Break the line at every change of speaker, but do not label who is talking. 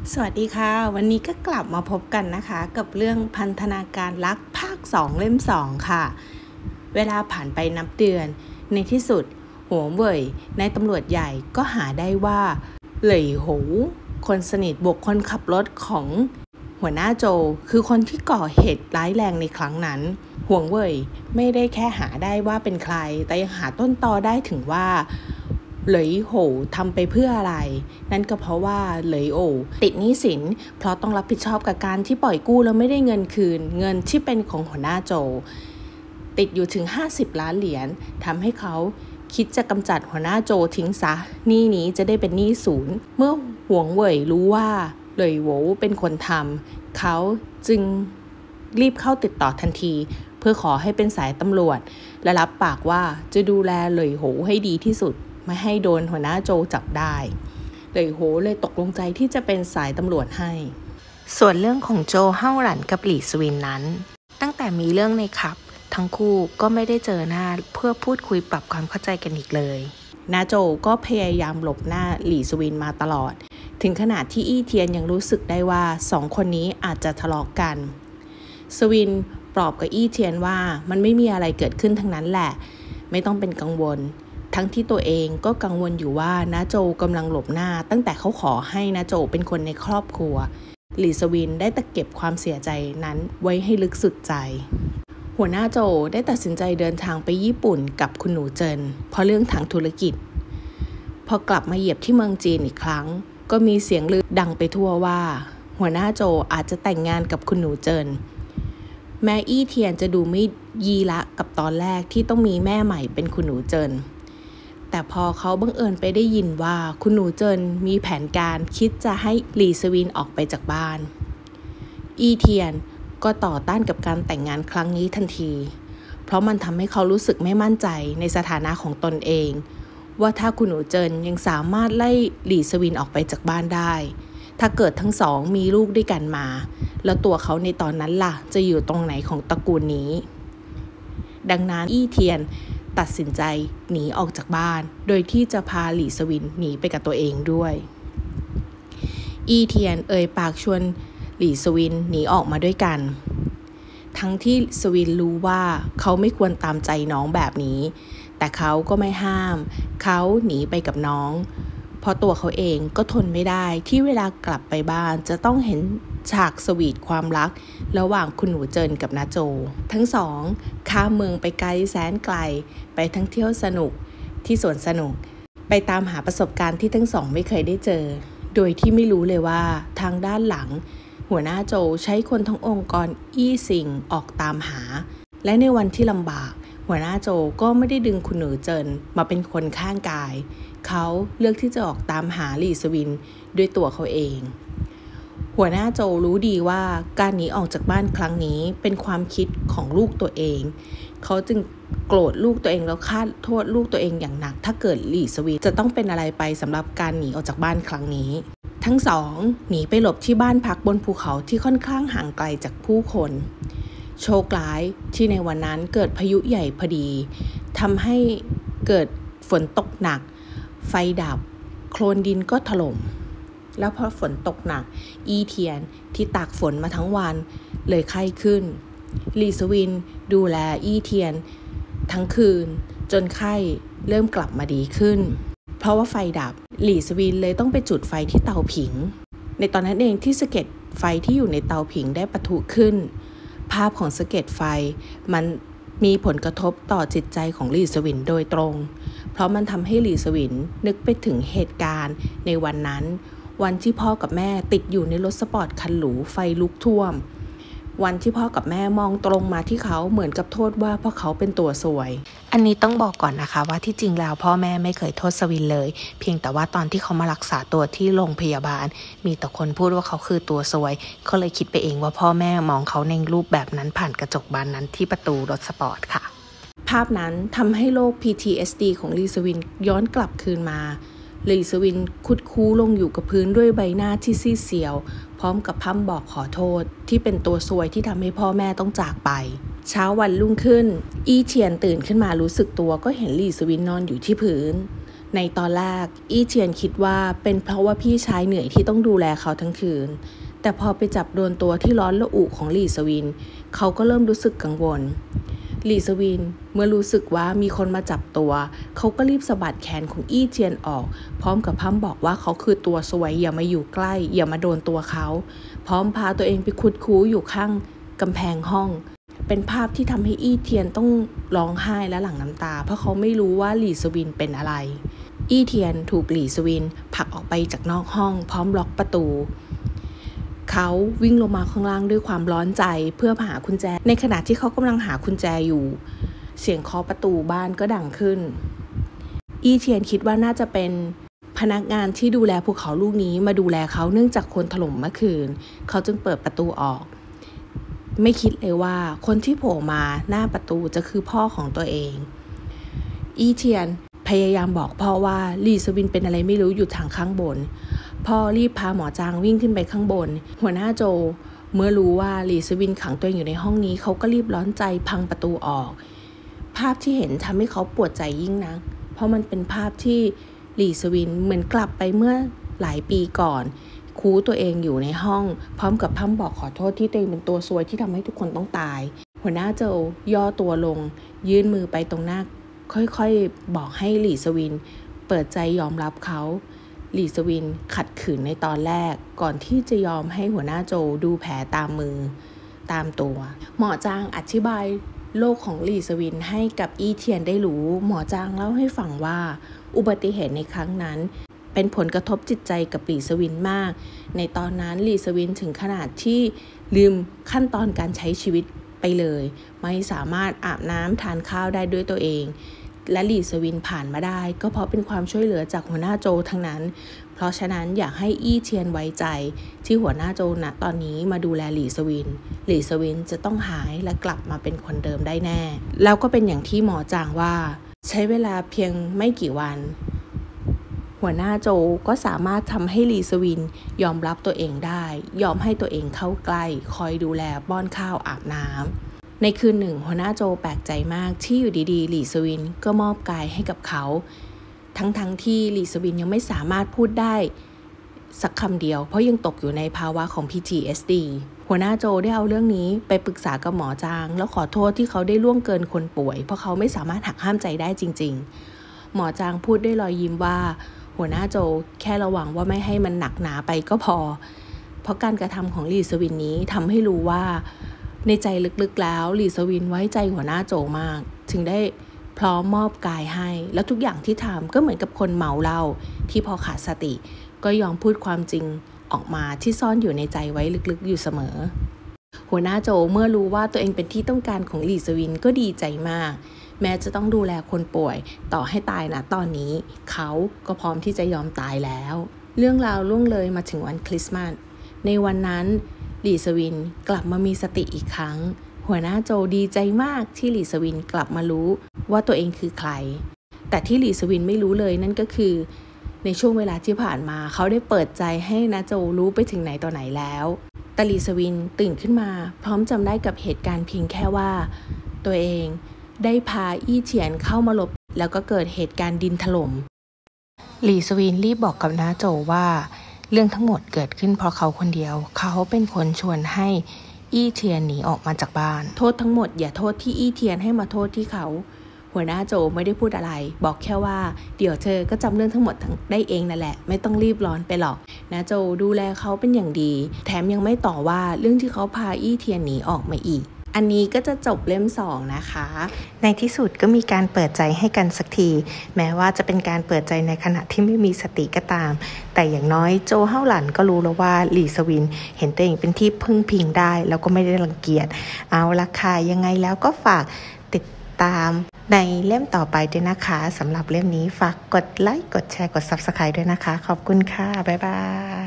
สวัสดีค่ะวันนี้ก็กลับมาพบกันนะคะกับเรื่องพันธนาการรักภาค2เล่ม2ค่ะเวลาผ่านไปนับเดือนในที่สุดหัวเว่ยนายตำรวจใหญ่ก็หาได้ว่าเหล่ยโหวคนสนิทบวกคนขับรถของหัวหน้าโจคือคนที่ก่อเหตุร้ายแรงในครั้งนั้นหัวเว่ยไม่ได้แค่หาได้ว่าเป็นใครแต่ยังหาต้นตอได้ถึงว่าเหลยโหวทำไปเพื่ออะไรนั่นก็เพราะว่าเหลยโอติดหนี้สินเพราะต้องรับผิดชอบกับการที่ปล่อยกู้แล้วไม่ได้เงินคืนเงินที่เป็นของหัวหน้าโจติดอยู่ถึง50 ล้านเหรียญทำให้เขาคิดจะกำจัดหัวหน้าโจทิ้งซะหนี้นี้จะได้เป็นหนี้ศูนย์เมื่อหวงเว่ยรู้ว่าเหลยโหวเป็นคนทำเขาจึงรีบเข้าติดต่อทันทีเพื่อขอให้เป็นสายตำรวจและรับปากว่าจะดูแลเหลยโหวให้ดีที่สุดไม่ให้โดนหัวหน้าโจจับได้เหลยโหเลยตกลงใจที่จะเป็นสายตำรวจให้ส่วนเรื่องของโจเฮ่าหลันกับหลี่สวินนั้นตั้งแต่มีเรื่องในคลับทั้งคู่ก็ไม่ได้เจอหน้าเพื่อพูดคุยปรับความเข้าใจกันอีกเลยนาโจก็พยายามหลบหน้าหลี่สวินมาตลอดถึงขนาดที่อี้เทียนยังรู้สึกได้ว่า2 คนนี้อาจจะทะเลาะกันสวินปลอบกับอี้เทียนว่ามันไม่มีอะไรเกิดขึ้นทั้งนั้นแหละไม่ต้องเป็นกังวลทั้งที่ตัวเองก็กังวลอยู่ว่าน้าโจกำลังหลบหน้าตั้งแต่เขาขอให้น้าโจเป็นคนในครอบครัวหลี่สวินได้ตะเก็บความเสียใจนั้นไว้ให้ลึกสุดใจหัวหน้าโจได้ตัดสินใจเดินทางไปญี่ปุ่นกับคุณหนูเจินเพราะเรื่องทางธุรกิจพอกลับมาเหยียบที่เมืองจีนอีกครั้งก็มีเสียงลือดังไปทั่วว่าหัวหน้าโจอาจจะแต่งงานกับคุณหนูเจินแม้อี้เทียนจะดูไม่ยีละกับตอนแรกที่ต้องมีแม่ใหม่เป็นคุณหนูเจินแต่พอเขาบังเอิญไปได้ยินว่าคุณหนูเจินมีแผนการคิดจะให้หลี่สวินออกไปจากบ้านอี้เทียนก็ต่อต้านกับการแต่งงานครั้งนี้ทันทีเพราะมันทำให้เขารู้สึกไม่มั่นใจในสถานะของตนเองว่าถ้าคุณหนูเจินยังสามารถไล่หลี่สวินออกไปจากบ้านได้ถ้าเกิดทั้งสองมีลูกด้วยกันมาแล้วตัวเขาในตอนนั้นล่ะจะอยู่ตรงไหนของตระกูลนี้ดังนั้นอี้เทียนตัดสินใจหนีออกจากบ้านโดยที่จะพาหลี่สวินหนีไปกับตัวเองด้วยอี้เทียนเอ่ยปากชวนหลี่สวินหนีออกมาด้วยกันทั้งที่สวินรู้ว่าเขาไม่ควรตามใจน้องแบบนี้แต่เขาก็ไม่ห้ามเขาหนีไปกับน้องเพราะตัวเขาเองก็ทนไม่ได้ที่เวลากลับไปบ้านจะต้องเห็นฉากสวีทความรักระหว่างคุณหนูเจินกับน้าโจทั้งสองข้ามเมืองไปไกลแสนไกลไปทั้งเที่ยวสนุกที่สวนสนุกไปตามหาประสบการณ์ที่ทั้งสองไม่เคยได้เจอโดยที่ไม่รู้เลยว่าทางด้านหลังหัวหน้าโจใช้คนทั้งองค์กรอี้ซิงออกตามหาและในวันที่ลำบากหัวหน้าโจก็ไม่ได้ดึงคุณหนูเจินมาเป็นคนข้างกายเขาเลือกที่จะออกตามหาหลี่สวินด้วยตัวเขาเองหัวหน้าโจรู้ดีว่าการหนีออกจากบ้านครั้งนี้เป็นความคิดของลูกตัวเองเขาจึงโกรธลูกตัวเองแล้วฆ่าโทษลูกตัวเองอย่างหนักถ้าเกิดหลี่สวินจะต้องเป็นอะไรไปสำหรับการหนีออกจากบ้านครั้งนี้ทั้งสองหนีไปหลบที่บ้านพักบนภูเขาที่ค่อนข้างห่างไกลจากผู้คนโชคร้ายที่ในวันนั้นเกิดพายุใหญ่พอดีทำให้เกิดฝนตกหนักไฟดับโคลนดินก็ถล่มแล้วพอฝนตกหนักอี้เทียนที่ตากฝนมาทั้งวันเลยไข้ขึ้นหลี่สวินดูแลอี้เทียนทั้งคืนจนไข้เริ่มกลับมาดีขึ้นเพราะว่าไฟดับหลี่สวินเลยต้องไปจุดไฟที่เตาผิงในตอนนั้นเองที่สะเก็ดไฟที่อยู่ในเตาผิงได้ปะทุขึ้นภาพของสะเก็ดไฟมันมีผลกระทบต่อจิตใจของหลี่สวินโดยตรงเพราะมันทำให้หลี่สวินนึกไปถึงเหตุการณ์ในวันนั้นวันที่พ่อกับแม่ติดอยู่ในรถสปอร์ตคันหรูไฟลุกท่วมวันที่พ่อกับแม่มองตรงมาที่เขาเหมือนกับโทษว่าเพราะเขาเป็นตัวซวยอันนี้ต้องบอกก่อนนะคะว่าที่จริงแล้วพ่อแม่ไม่เคยโทษสวินเลยเพียงแต่ว่าตอนที่เขามารักษาตัวที่โรงพยาบาลมีแต่คนพูดว่าเขาคือตัวซวยเขาเลยคิดไปเองว่าพ่อแม่มองเขาในรูปแบบนั้นผ่านกระจกบานนั้นที่ประตูรถสปอร์ตค่ะภาพนั้นทำให้โรค PTSD ของหลี่สวินย้อนกลับคืนมาหลี่สวินคุดคู้ลงอยู่กับพื้นด้วยใบหน้าที่ซีดเซียวพร้อมกับพร่ำบอกขอโทษที่เป็นตัวซวยที่ทำให้พ่อแม่ต้องจากไปเช้าวันรุ่งขึ้นอี้เทียนตื่นขึ้นมารู้สึกตัวก็เห็นหลี่สวินนอนอยู่ที่พื้นในตอนแรกอี้เทียนคิดว่าเป็นเพราะว่าพี่ชายเหนื่อยที่ต้องดูแลเขาทั้งคืนแต่พอไปจับโดนตัวที่ร้อนระอุของหลี่สวินเขาก็เริ่มรู้สึกกังวลหลี่สวินเมื่อรู้สึกว่ามีคนมาจับตัวเขาก็รีบสะบัดแขนของอี้เทียนออกพร้อมกับพร่ำบอกว่าเขาคือตัวซวยอย่ามาอยู่ใกล้อย่ามาโดนตัวเขาพร้อมพาตัวเองไปคุดคู้อยู่ข้างกำแพงห้องเป็นภาพที่ทำให้อี้เทียนต้องร้องไห้และหลั่งน้ำตาเพราะเขาไม่รู้ว่าหลี่สวินเป็นอะไรอี้เทียนถูกหลี่สวินผลักออกไปจากนอกห้องพร้อมล็อกประตูเขาวิ่งลงมาข้างล่างด้วยความร้อนใจเพื่อหากุญแจในขณะที่เขากำลังหากุญแจอยู่เสียงเคาะประตูบ้านก็ดังขึ้นอี้เทียนคิดว่าน่าจะเป็นพนักงานที่ดูแลภูเขาลูกนี้มาดูแลเขาเนื่องจากคนถล่มเมื่อคืนเขาจึงเปิดประตูออกไม่คิดเลยว่าคนที่โผล่มาหน้าประตูจะคือพ่อของตัวเองอี้เทียนพยายามบอกพ่อว่าหลี่สวินเป็นอะไรไม่รู้อยู่ทางข้างบนพ่อรีบพาหมอจางวิ่งขึ้นไปข้างบนหัวหน้าโจเมื่อรู้ว่าหลี่สวินขังตัวเองอยู่ในห้องนี้เขาก็รีบร้อนใจพังประตูออกภาพที่เห็นทำให้เขาปวดใจยิ่งนักเพราะมันเป็นภาพที่หลี่สวินเหมือนกลับไปเมื่อหลายปีก่อนคูตัวเองอยู่ในห้องพร้อมกับพร่ำบอกขอโทษที่ตัวเองเป็นตัวซวยที่ทำให้ทุกคนต้องตายหัวหน้าโจย่อตัวลงยื่นมือไปตรงหน้าค่อยๆบอกให้หลี่สวินเปิดใจยอมรับเขาหลี่สวินขัดขืนในตอนแรกก่อนที่จะยอมให้หัวหน้าโจดูแผลตามมือตามตัวหมอจางอธิบายโรคของหลี่สวินให้กับอี้เทียนได้รู้หมอจางเล่าให้ฟังว่าอุบัติเหตุในครั้งนั้นเป็นผลกระทบจิตใจกับหลี่สวินมากในตอนนั้นหลี่สวินถึงขนาดที่ลืมขั้นตอนการใช้ชีวิตไปเลยไม่สามารถอาบน้ำทานข้าวได้ด้วยตัวเองและหลี่สวินผ่านมาได้ก็เพราะเป็นความช่วยเหลือจากหัวหน้าโจทั้งนั้นเพราะฉะนั้นอยากให้อี้เทียนไว้ใจที่หัวหน้าโจณตอนนี้มาดูแลหลี่สวินจะต้องหายและกลับมาเป็นคนเดิมได้แน่แล้วก็เป็นอย่างที่หมอจางว่าใช้เวลาเพียงไม่กี่วันหัวหน้าโจก็สามารถทำให้หลี่สวินยอมรับตัวเองได้ยอมให้ตัวเองเข้าใกล้คอยดูแลป้อนข้าวอาบน้ำในคืนหนึ่งหัวหน้าโจแปลกใจมากที่อยู่ดีๆหลี่สวินก็มอบกายให้กับเขาทั้งที่หลี่สวินยังไม่สามารถพูดได้สักคำเดียวเพราะยังตกอยู่ในภาวะของ PTSD หัวหน้าโจได้เอาเรื่องนี้ไปปรึกษากับหมอจางแล้วขอโทษที่เขาได้ล่วงเกินคนป่วยเพราะเขาไม่สามารถหักห้ามใจได้จริงๆหมอจางพูดด้วยรอยยิ้มว่าหัวหน้าโจแค่ระวังว่าไม่ให้มันหนักหนาไปก็พอเพราะการกระทำของหลี่สวินนี้ทำให้รู้ว่าในใจลึกๆแล้วหลี่สวินไว้ใจหัวหน้าโจมากถึงได้พร้อมมอบกายให้แล้วทุกอย่างที่ทำก็เหมือนกับคนเมาเหล้าที่พอขาดสติก็ยอมพูดความจริงออกมาที่ซ่อนอยู่ในใจไว้ลึกๆอยู่เสมอหัวหน้าโจเมื่อรู้ว่าตัวเองเป็นที่ต้องการของหลี่สวินก็ดีใจมากแม้จะต้องดูแลคนป่วยต่อให้ตายนะตอนนี้เขาก็พร้อมที่จะยอมตายแล้วเรื่องราวล่วงเลยมาถึงวันคริสต์มาสในวันนั้นหลี่สวินกลับมามีสติอีกครั้งหัวหน้าโจดีใจมากที่หลี่สวินกลับมารู้ว่าตัวเองคือใครแต่ที่หลี่สวินไม่รู้เลยนั่นก็คือในช่วงเวลาที่ผ่านมาเขาได้เปิดใจให้นาโจรู้ไปถึงไหนต่อไหนแล้วแต่หลี่สวินตื่นขึ้นมาพร้อมจำได้กับเหตุการณ์เพียงแค่ว่าตัวเองได้พาอี้เทียนเข้ามาหลบแล้วก็เกิดเหตุการณ์ดินถล่มหลี่สวินรีบบอกกับน้าโจว่าเรื่องทั้งหมดเกิดขึ้นเพราะเขาคนเดียวเขาเป็นคนชวนให้อี้เทียนหนีออกมาจากบ้านโทษทั้งหมดอย่าโทษที่อี้เทียนให้มาโทษที่เขาหัวหน้าโจไม่ได้พูดอะไรบอกแค่ว่าเดี๋ยวเธอก็จำเรื่องทั้งหมดได้เองนั่นแหละไม่ต้องรีบร้อนไปหรอกน้าโจดูแลเขาเป็นอย่างดีแถมยังไม่ต่อว่าเรื่องที่เขาพาอี้เทียนหนีออกมาอีกอันนี้ก็จะจบเล่ม2นะคะในที่สุดก็มีการเปิดใจให้กันสักทีแม้ว่าจะเป็นการเปิดใจในขณะที่ไม่มีสติก็ตามแต่อย่างน้อยโจเฮ่าหลันก็รู้แล้วว่าหลี่สวินเห็นตัวเองเป็นที่พึ่งพิงได้แล้วก็ไม่ได้รังเกียจเอาละค่ะยังไงแล้วก็ฝากติดตามในเล่มต่อไปด้วยนะคะสำหรับเล่มนี้ฝากกดไลค์กดแชร์กด Subscribe ด้วยนะคะขอบคุณค่ะบ๊ายบาย